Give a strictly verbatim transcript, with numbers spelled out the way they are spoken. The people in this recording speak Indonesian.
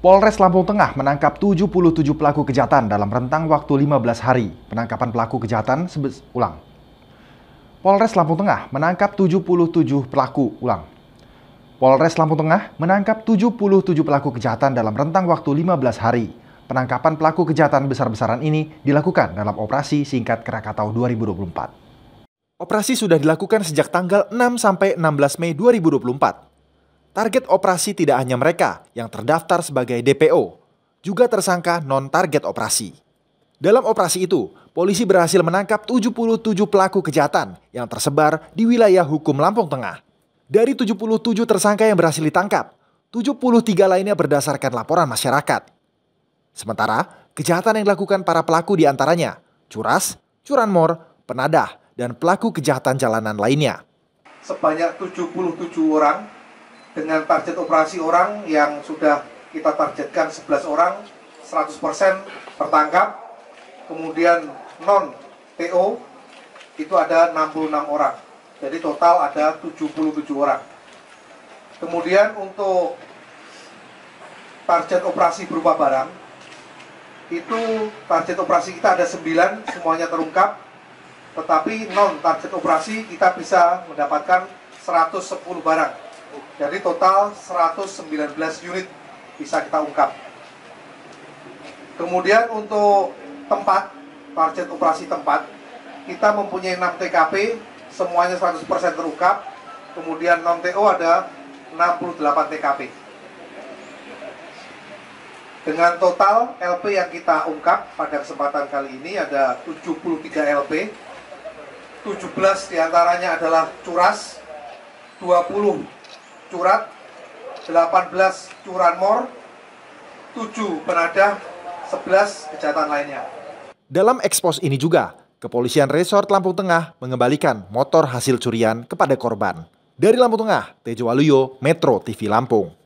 Polres Lampung Tengah menangkap tujuh puluh tujuh pelaku kejahatan dalam rentang waktu lima belas hari. Penangkapan pelaku kejahatan sebes ulang. Polres Lampung Tengah menangkap tujuh puluh tujuh pelaku ulang. Polres Lampung Tengah menangkap tujuh puluh tujuh pelaku kejahatan dalam rentang waktu lima belas hari. Penangkapan pelaku kejahatan besar-besaran ini dilakukan dalam operasi singkat Krakatau dua ribu dua puluh empat. Operasi sudah dilakukan sejak tanggal enam sampai enam belas Mei dua ribu dua puluh empat. Target operasi tidak hanya mereka yang terdaftar sebagai D P O, juga tersangka non-target operasi. Dalam operasi itu, polisi berhasil menangkap tujuh puluh tujuh pelaku kejahatan yang tersebar di wilayah hukum Lampung Tengah. Dari tujuh puluh tujuh tersangka yang berhasil ditangkap, tujuh puluh tiga lainnya berdasarkan laporan masyarakat. Sementara, kejahatan yang dilakukan para pelaku diantaranya curas, curanmor, penadah, dan pelaku kejahatan jalanan lainnya. Sebanyak tujuh puluh tujuh orang dengan target operasi orang yang sudah kita targetkan sebelas orang, seratus persen tertangkap. Kemudian non T O itu ada enam puluh enam orang. Jadi total ada tujuh puluh tujuh orang. Kemudian untuk target operasi berupa barang, itu target operasi kita ada sembilan, semuanya terungkap. Tetapi non target operasi kita bisa mendapatkan seratus sepuluh barang. Jadi total seratus sembilan belas unit bisa kita ungkap. Kemudian untuk tempat, target operasi tempat, kita mempunyai enam T K P, semuanya seratus persen terungkap. Kemudian non T O ada enam puluh delapan T K P. Dengan total L P yang kita ungkap pada kesempatan kali ini ada tujuh puluh tiga L P. tujuh belas diantaranya adalah curas, dua puluh curat, delapan belas curanmor, tujuh penadah, sebelas kejahatan lainnya. Dalam ekspos ini juga, Kepolisian Resort Lampung Tengah mengembalikan motor hasil curian kepada korban. Dari Lampung Tengah, Tejo Waluyo, Metro T V Lampung.